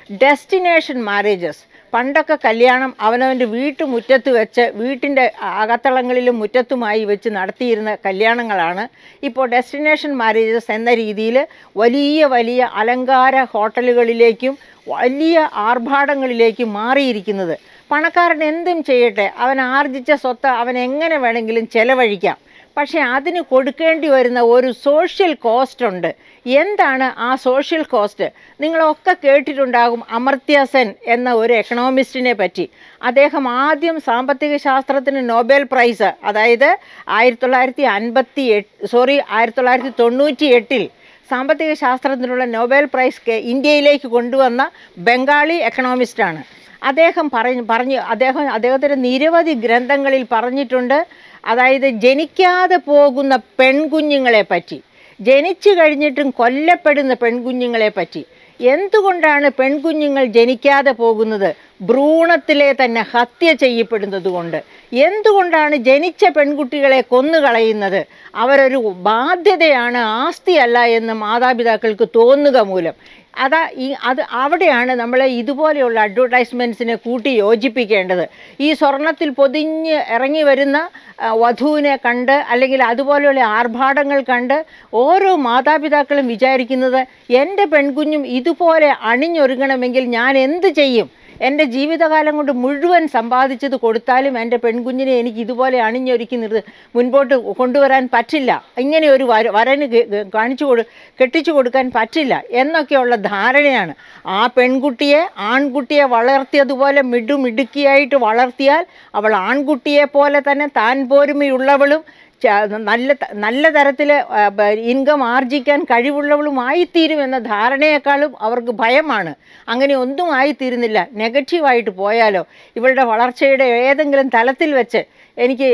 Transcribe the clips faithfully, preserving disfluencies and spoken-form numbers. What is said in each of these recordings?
Destination marriages. പണ്ടൊക്കെ കല്യാണം അവനവൻ്റെ വീട്ടുമുറ്റത്ത് വെച്ച് വീട്ടിൻ്റെ അകത്തളങ്ങളിലും മുറ്റത്തുമായി വെച്ച് നടത്തിയിരുന്ന കല്യാണങ്ങളാണ് ഇപ്പോൾ ഡെസ്റ്റിനേഷൻ മാരേജസ് എന്ന രീതിയിൽ വലിയ വലിയ അലങ്കാര ഹോട്ടലുകളിലേക്കും വലിയ ആർഭാടങ്ങളിലേക്കും മാറിയിരിക്കുന്നത്. പണക്കാരൻ എന്തും ചെയ്യട്ടെ, അവൻ ആർജിച്ച സ്വത്ത് അവൻ എങ്ങനെ വേണമെങ്കിലും ചെലവഴിക്കാം. പക്ഷേ അതിന് കൊടുക്കേണ്ടി വരുന്ന ഒരു സോഷ്യൽ കോസ്റ്റ് ഉണ്ട്. എന്താണ് ആ സോഷ്യൽ കോസ്റ്റ്? നിങ്ങളൊക്കെ കേട്ടിട്ടുണ്ടാകും അമർത്യ സെൻ എന്ന ഒരു എക്കണോമിസ്റ്റിനെ പറ്റി. അദ്ദേഹം ആദ്യം സാമ്പത്തിക ശാസ്ത്രത്തിന് നോബൽ പ്രൈസ്, അതായത് ആയിരത്തി തൊള്ളായിരത്തി അൻപത്തി എട്ട് സോറി ആയിരത്തി തൊള്ളായിരത്തി തൊണ്ണൂറ്റി എട്ടിൽ സാമ്പത്തിക ശാസ്ത്രത്തിനുള്ള നോബൽ പ്രൈസ് ഇന്ത്യയിലേക്ക് കൊണ്ടുവന്ന ബംഗാളി എക്കണോമിസ്റ്റാണ്. അദ്ദേഹം പറഞ്ഞു പറഞ്ഞു അദ്ദേഹം അദ്ദേഹത്തിൻ്റെ നിരവധി ഗ്രന്ഥങ്ങളിൽ പറഞ്ഞിട്ടുണ്ട്. അതായത് ജനിക്കാതെ പോകുന്ന പെൺകുഞ്ഞുങ്ങളെ പറ്റി, ജനിച്ചു കഴിഞ്ഞിട്ടും കൊല്ലപ്പെടുന്ന പെൺകുഞ്ഞുങ്ങളെ പറ്റി. എന്തുകൊണ്ടാണ് പെൺകുഞ്ഞുങ്ങൾ ജനിക്കാതെ പോകുന്നത്? ഭ്രൂണത്തിലെ തന്നെ ഹത്യ ചെയ്യപ്പെടുന്നത് കൊണ്ട്. എന്തുകൊണ്ടാണ് ജനിച്ച പെൺകുട്ടികളെ കൊന്നുകളയുന്നത്? അവരൊരു ബാധ്യതയാണ്, ആസ്തിയല്ല എന്ന് മാതാപിതാക്കൾക്ക് തോന്നുക മൂലം. അതാ ഈ അത് അവിടെയാണ് നമ്മൾ ഇതുപോലെയുള്ള അഡ്വർടൈസ്മെൻറ്റ്സിനെ കൂട്ടി യോജിപ്പിക്കേണ്ടത്. ഈ സ്വർണത്തിൽ പൊതിഞ്ഞ് ഇറങ്ങി വരുന്ന വധുവിനെ കണ്ട് അല്ലെങ്കിൽ അതുപോലെയുള്ള ആർഭാടങ്ങൾ കണ്ട് ഓരോ മാതാപിതാക്കളും വിചാരിക്കുന്നത്, എൻ്റെ പെൺകുഞ്ഞും ഇതുപോലെ അണിഞ്ഞൊരുങ്ങണമെങ്കിൽ ഞാൻ എന്ത് ചെയ്യും? എൻ്റെ ജീവിതകാലം കൊണ്ട് മുഴുവൻ സമ്പാദിച്ചത് കൊടുത്താലും എൻ്റെ പെൺകുഞ്ഞിനെ എനിക്ക് ഇതുപോലെ അണിഞ്ഞൊരുക്കി നിർത്തി മുൻപോട്ട് കൊണ്ടുവരാൻ പറ്റില്ല, ഇങ്ങനെ ഒരു വര വരന് കാണിച്ചു കൊടു കെട്ടിച്ചു കൊടുക്കാൻ പറ്റില്ല എന്നൊക്കെയുള്ള ധാരണയാണ്. ആ പെൺകുട്ടിയെ ആൺകുട്ടിയെ വളർത്തിയതുപോലെ മിടുമിടുക്കിയായിട്ട് വളർത്തിയാൽ അവൾ ആൺകുട്ടിയെ പോലെ തന്നെ താൻ പോരുമയുള്ളവളും നല്ല നല്ല തരത്തിൽ ഇൻകം ആർജിക്കാൻ കഴിവുള്ളവളുമായിത്തീരുമെന്ന ധാരണയെക്കാളും അവർക്ക് ഭയമാണ്. അങ്ങനെ ഒന്നും ആയിത്തീരുന്നില്ല. നെഗറ്റീവായിട്ട് പോയാലോ, ഇവളുടെ വളർച്ചയുടെ ഏതെങ്കിലും തലത്തിൽ വെച്ച് എനിക്ക്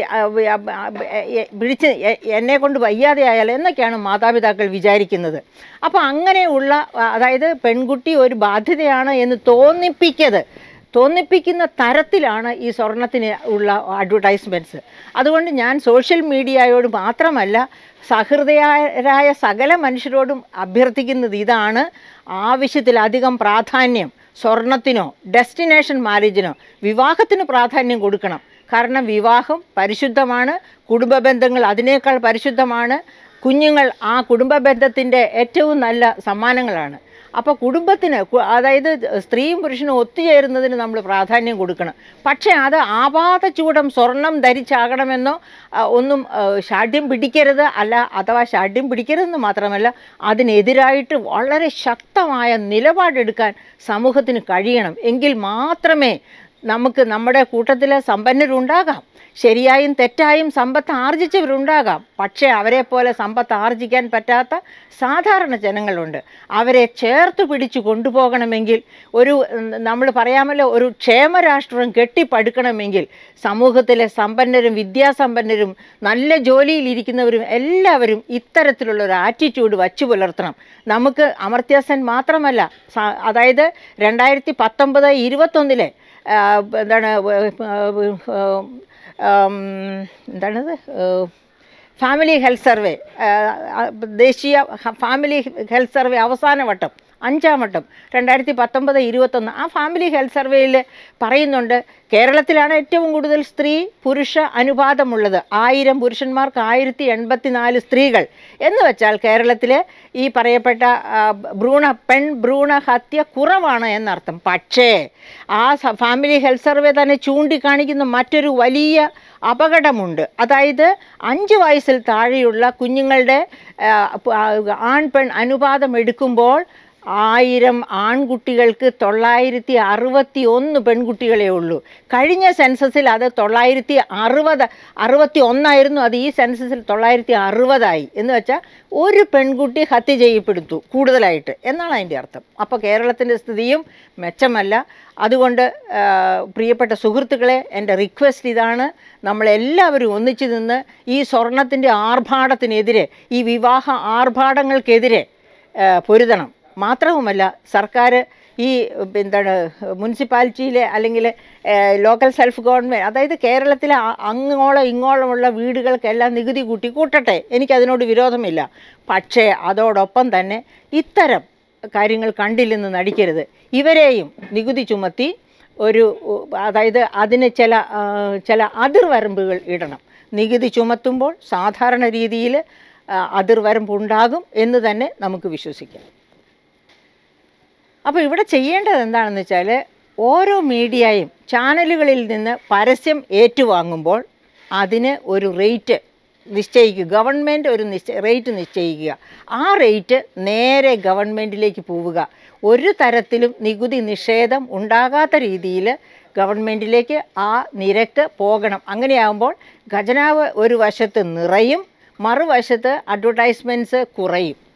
പിടിച്ച് എന്നെ കൊണ്ട് വയ്യാതെയായാലോ എന്നൊക്കെയാണ് മാതാപിതാക്കൾ വിചാരിക്കുന്നത്. അപ്പോൾ അങ്ങനെയുള്ള, അതായത് പെൺകുട്ടി ഒരു ബാധ്യതയാണ് എന്ന് തോന്നിപ്പിക്കത് തോന്നിപ്പിക്കുന്ന തരത്തിലാണ് ഈ സ്വർണത്തിന് ഉള്ള അഡ്വർടൈസ്മെൻറ്റ്സ്. അതുകൊണ്ട് ഞാൻ സോഷ്യൽ മീഡിയയോട് മാത്രമല്ല സഹൃദയരായ സകല മനുഷ്യരോടും അഭ്യർത്ഥിക്കുന്നത് ഇതാണ്: ആവശ്യത്തിലധികം പ്രാധാന്യം സ്വർണത്തിനോ ഡെസ്റ്റിനേഷൻ മാരേജിനോ വിവാഹത്തിന് പ്രാധാന്യം കൊടുക്കണം. കാരണം വിവാഹം പരിശുദ്ധമാണ്, കുടുംബ ബന്ധങ്ങൾ അതിനേക്കാൾ പരിശുദ്ധമാണ്. കുഞ്ഞുങ്ങൾ ആ കുടുംബ ബന്ധത്തിൻ്റെ ഏറ്റവും നല്ല സമ്മാനങ്ങളാണ്. അപ്പോൾ കുടുംബത്തിന്, അതായത് സ്ത്രീയും പുരുഷനും ഒത്തുചേരുന്നതിന് നമ്മൾ പ്രാധാന്യം കൊടുക്കണം. പക്ഷേ അത് ആപാതചൂടം സ്വർണം ധരിച്ചാകണമെന്നോ ഒന്നും ഷാഢ്യം പിടിക്കരുത്. അല്ല, അഥവാ ഷാഢ്യം പിടിക്കരുതെന്ന് മാത്രമല്ല, അതിനെതിരായിട്ട് വളരെ ശക്തമായ നിലപാടെടുക്കാൻ സമൂഹത്തിന് കഴിയണം. എങ്കിൽ മാത്രമേ നമുക്ക് നമ്മുടെ കൂട്ടത്തിൽ സമ്പന്നരുണ്ടാകാം, ശരിയായും തെറ്റായും സമ്പത്ത് ആർജിച്ചവരുണ്ടാകാം. പക്ഷേ അവരെ പോലെ സമ്പത്ത് ആർജിക്കാൻ പറ്റാത്ത സാധാരണ ജനങ്ങളുണ്ട്. അവരെ ചേർത്ത് പിടിച്ചു കൊണ്ടുപോകണമെങ്കിൽ, ഒരു നമ്മൾ പറയാമല്ലോ, ഒരു ക്ഷേമരാഷ്ട്രം കെട്ടിപ്പടുക്കണമെങ്കിൽ സമൂഹത്തിലെ സമ്പന്നരും വിദ്യാസമ്പന്നരും നല്ല ജോലിയിലിരിക്കുന്നവരും എല്ലാവരും ഇത്തരത്തിലുള്ള ഒരു ആറ്റിറ്റ്യൂഡ് വച്ചു പുലർത്തണം. നമുക്ക് അമർത്യ സെൻ മാത്രമല്ല, അതായത് രണ്ടായിരത്തി പത്തൊമ്പത് ഇരുപത്തൊന്നിലെ എന്താണ് എന്താണത് ഫാമിലി ഹെൽത്ത് സർവേ, ദേശീയ ഫാമിലി ഹെൽത്ത് സർവേ അവസാന വട്ടം, അഞ്ചാം വട്ടം രണ്ടായിരത്തി പത്തൊമ്പത് ഇരുപത്തൊന്ന് ആ ഫാമിലി ഹെൽത്ത് സർവേയിൽ പറയുന്നുണ്ട്, കേരളത്തിലാണ് ഏറ്റവും കൂടുതൽ സ്ത്രീ പുരുഷ അനുപാതമുള്ളത്. ആയിരം പുരുഷന്മാർക്ക് ആയിരത്തി എൺപത്തി നാല് സ്ത്രീകൾ എന്ന് വെച്ചാൽ കേരളത്തിൽ ഈ പറയപ്പെട്ട ഭ്രൂണ പെൺ ഭ്രൂണ ഹത്യ കുറവാണ് എന്നർത്ഥം. പക്ഷേ ആ ഫാമിലി ഹെൽത്ത് സർവേ തന്നെ ചൂണ്ടിക്കാണിക്കുന്ന മറ്റൊരു വലിയ അപകടമുണ്ട്. അതായത് അഞ്ച് വയസ്സിൽ താഴെയുള്ള കുഞ്ഞുങ്ങളുടെ ആൺ പെൺ അനുപാതം എടുക്കുമ്പോൾ ആയിരം ആൺകുട്ടികൾക്ക് തൊള്ളായിരത്തി അറുപത്തി ഒന്ന് പെൺകുട്ടികളേ ഉള്ളൂ. കഴിഞ്ഞ സെൻസസിൽ അത് തൊള്ളായിരത്തി അറുപത് അറുപത്തി ഒന്നായിരുന്നു. അത് ഈ സെൻസസിൽ തൊള്ളായിരത്തി അറുപതായി. എന്ന് വെച്ചാൽ ഒരു പെൺകുട്ടി ഹത്യ ചെയ്യപ്പെടുത്തു കൂടുതലായിട്ട് എന്നാണ് അതിൻ്റെ അർത്ഥം. അപ്പോൾ കേരളത്തിൻ്റെ സ്ഥിതിയും മെച്ചമല്ല. അതുകൊണ്ട് പ്രിയപ്പെട്ട സുഹൃത്തുക്കളെ, എൻ്റെ റിക്വസ്റ്റ് ഇതാണ്: നമ്മളെല്ലാവരും ഒന്നിച്ചു നിന്ന് ഈ സ്വർണത്തിൻ്റെ ആർഭാടത്തിനെതിരെ, ഈ വിവാഹ ആർഭാടങ്ങൾക്കെതിരെ പൊരുതണം. മാത്രവുമല്ല, സർക്കാർ ഈ എന്താണ് മുനിസിപ്പാലിറ്റിയിലെ അല്ലെങ്കിൽ ലോക്കൽ സെൽഫ് ഗവൺമെൻറ്, അതായത് കേരളത്തിലെ അങ്ങോളം ഇങ്ങോളമുള്ള വീടുകൾക്കെല്ലാം നികുതി കൂട്ടി കൂട്ടട്ടെ, എനിക്കതിനോട് വിരോധമില്ല. പക്ഷേ അതോടൊപ്പം തന്നെ ഇത്തരം കാര്യങ്ങൾ കണ്ടില്ലെന്ന് നടിക്കരുത്. ഇവരെയും നികുതി ചുമത്തി ഒരു അതായത് അതിന് ചില ചില അതിർവരമ്പുകൾ ഇടണം. നികുതി ചുമത്തുമ്പോൾ സാധാരണ രീതിയിൽ അതിർവരമ്പുണ്ടാകും എന്ന് തന്നെ നമുക്ക് വിശ്വസിക്കാം. അപ്പോൾ ഇവിടെ ചെയ്യേണ്ടത് എന്താണെന്ന് വെച്ചാൽ ഓരോ മീഡിയയും ചാനലുകളിൽ നിന്ന് പരസ്യം ഏറ്റുവാങ്ങുമ്പോൾ അതിന് ഒരു റേറ്റ് നിശ്ചയിക്കുക. ഗവൺമെൻറ് ഒരു നിശ്ചയ റേറ്റ് നിശ്ചയിക്കുക. ആ റേറ്റ് നേരെ ഗവൺമെൻറ്റിലേക്ക് പോവുക. ഒരു തരത്തിലും നികുതി നിഷേധം ഉണ്ടാകാത്ത രീതിയിൽ ഗവൺമെൻറ്റിലേക്ക് ആ നിരക്ക് പോകണം. അങ്ങനെയാകുമ്പോൾ ഖജനാവ് ഒരു വശത്ത് നിറയും, മറുവശത്ത് അഡ്വർടൈസ്മെൻറ്റ്സ് കുറയും.